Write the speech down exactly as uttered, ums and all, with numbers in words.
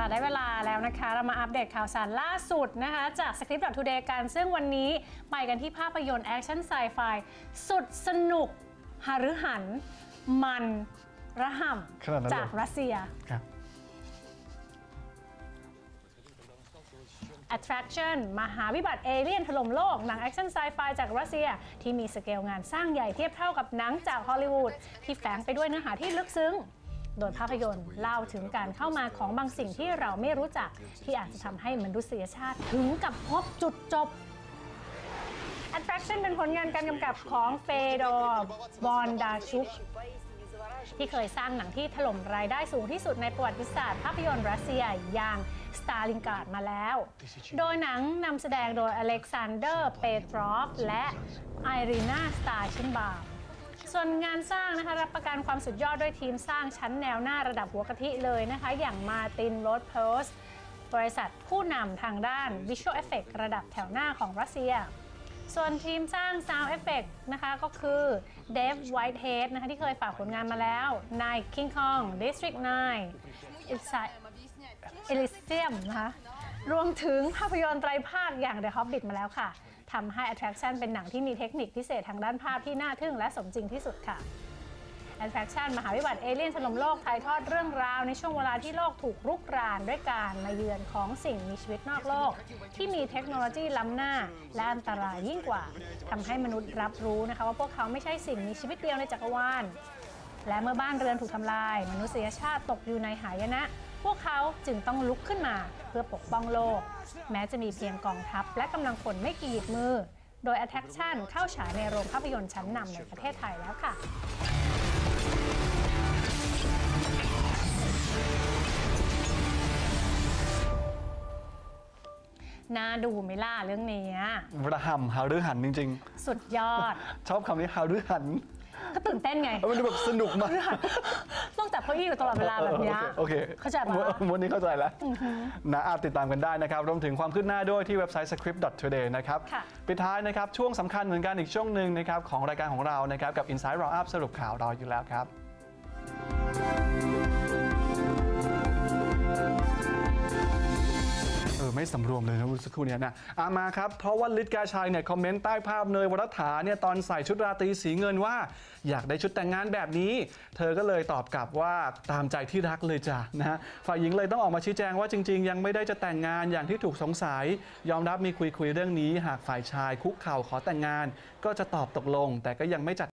ได้เวลาแล้วนะคะเรามาอัปเดตข่าวสารล่าสุดนะคะจาก Script.Today กันซึ่งวันนี้ไปกันที่ภาพยนตร์แอคชั่นไซไฟสุดสนุกหฤหันมันระห่ำจากรัสเซีย Attraction มหาวิบัติเอเลี่ยนถล่มโลกหนังแอคชั่นไซไฟจากรัสเซียที่มีสเกลงานสร้างใหญ่เทียบเท่ากับหนังจากฮอลลีวูดที่แฝงไปด้วยเนื้อหาที่ลึกซึ้งโดยภาพยนตร์เล่าถึงการเข้ามาของบางสิ่งที่เราไม่รู้จักที่อาจจะทำให้มนุษยชาติถึงกับพบจุดจบ Attraction เป็นผลงานการกำกับของเฟโดร์บอนดาชุกที่เคยสร้างหนังที่ถล่มรายได้สูงที่สุดในประวัติศาสตร์ภาพยนตร์รัสเซียอย่างสตาลินกราดมาแล้วโดยหนังนำแสดงโดยอเล็กซานเดอร์เปโตรฟและไอรีนาสตาชินบาส่วนงานสร้างนะคะรับประกันความสุดยอดด้วยทีมสร้างชั้นแนวหน้าระดับหัวกะทิเลยนะคะอย่างมาร์ติน โรดโพสบริษัทผู้นำทางด้าน Visual Effects ระดับแถวหน้าของรัสเซียส่วนทีมสร้าง Sound Effect นะคะก็คือเดฟ ไวท์เฮดนะคะที่เคยฝากผลงานมาแล้วใน King Kong District ไนน์ Elysium นะคะรวมถึงภาพยนตร์ไตรภาคอย่าง The Hobbit มาแล้วค่ะทำให้ Attraction เป็นหนังที่มีเทคนิคพิเศษทางด้านภาพที่น่าทึ่งและสมจริงที่สุดค่ะ Attraction มหาวิบัติเอเลี่ยนถล่มโลกถ่ายทอดเรื่องราวในช่วงเวลาที่โลกถูกรุกรานด้วยการมาเยือนของสิ่งมีชีวิตนอกโลกที่มีเทคโนโลยีล้ำหน้าและอันตรายยิ่งกว่าทำให้มนุษย์รับรู้นะคะว่าพวกเขาไม่ใช่สิ่งมีชีวิตเดียวในจักรวาลและเมื่อบ้านเรือนถูกทำลายมนุษยชาติตกอยู่ในหายนะพวกเขาจึงต้องลุกขึ้นมาเพื่อปกป้องโลกแม้จะมีเพียงกองทัพและกำลังพลไม่กี่หยิบมือโดย Attraction เข้าฉายในโรงภาพยนตร์ชั้นนำในประเทศไทยแล้วค่ะน่าดูไหมล่ะเรื่องนี้ระห่ำหฤหันจริงๆสุดยอดชอบคำนี้หฤหันก็ตื่นเต้นไงมันดูแบบสนุกมากต้องจับเก้าอี้อยู่ตลอดเวลาแบบนี้โอเคเข้าใจปะวันนี้เข้าใจแล้วนะอาจติดตามกันได้นะครับรวมถึงความคืบหน้าด้วยที่เว็บไซต์ Script.Today นะครับปิดท้ายนะครับช่วงสำคัญเหมือนกันอีกช่วงหนึ่งนะครับของรายการของเรานะครับกับ Inside Roundup สรุปข่าวรออยู่แล้วครับเออไม่สำรวมเลยนะสักครู่นี้นะอามาครับเพราะว่าฤทธิ์กาชัยเนี่ยคอมเมนต์ใต้ภาพเนยวรัฐาเนี่ยตอนใส่ชุดราตรีสีเงินว่าอยากได้ชุดแต่งงานแบบนี้เธอก็เลยตอบกลับว่าตามใจที่รักเลยจ้ะนะฮะฝ่ายหญิงเลยต้องออกมาชี้แจงว่าจริงๆยังไม่ได้จะแต่งงานอย่างที่ถูกสงสัยยอมรับมีคุยคุยเรื่องนี้หากฝ่ายชายคุกเข่าขอแต่งงานก็จะตอบตกลงแต่ก็ยังไม่จัด